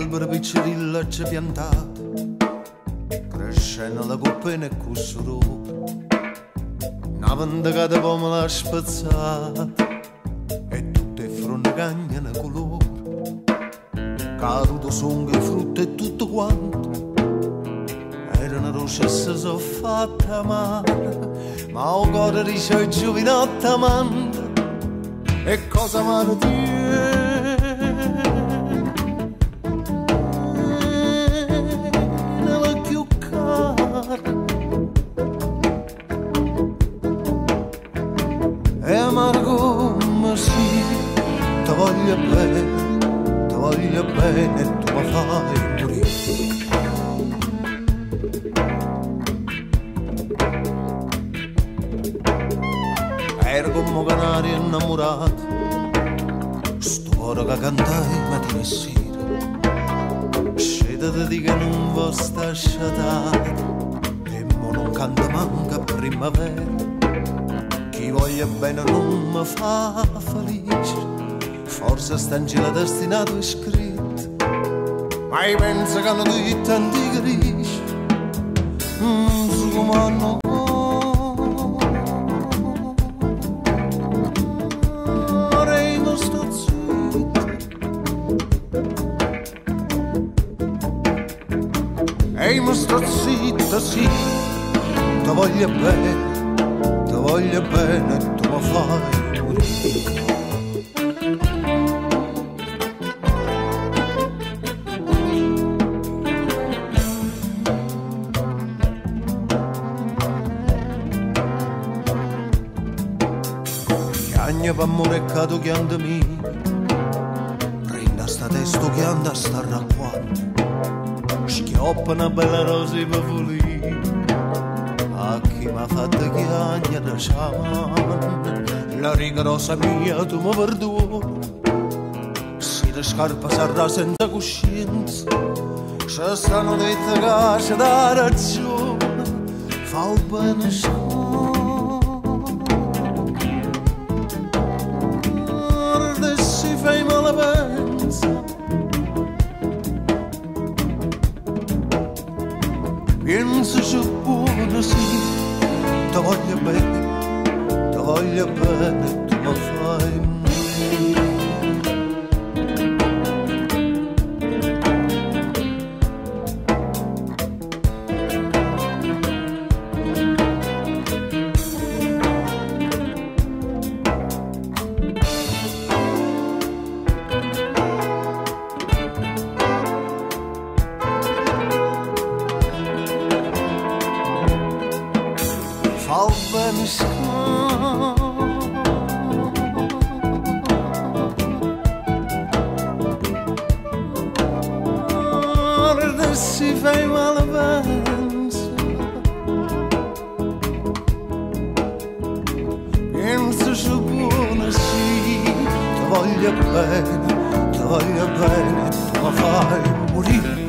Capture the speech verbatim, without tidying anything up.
albero piccirilla ci piantate, crescendo la coppina e cussurore, una vendicata come l'ha spazzata, e tutte fronte cagnano colore, caduto songo e frutto e tutto quanto, era una rossa si sono fatta male, ma ho cuore dice il giovinotto amante, e cosa mi tiene? E amargo ma sì, ti voglio bene, ti voglio bene e tu mi fai morire. Ero come un canario innamorato, sto cuore che cantai mattina e sera, scendete che non vi sta sciatato, e mo non canta manca primavera. Chi voglia bene non mi fa felice, forse sta in giro destinato e scritto, ma io penso che hanno detto antiche dice, non so come hanno ora io sto zitto, e io sto zitto, sì, ti voglio bene, ti voglio bene e tu mi fai morire. Chiagna per amore cato chianda mia, prenda sta testo che anda a sta racquando, schioppa una bella rosa per pulire, a chi m'ha fatto chiagna da sciamana, la riga rosa mia tu mi perdoni, se le scarpe sarà senza coscienza, se stanno dette che c'è da ragione, fa un bene guarda e si fai male pensa, pensa c'è buono sì, ti voglio bene, ti voglio bene, tu mi fai morire. Fa bene guarda e si fai male pensa, pensa c'è buona sì, ti voglio bene, ti voglio bene, tu mi fai morire.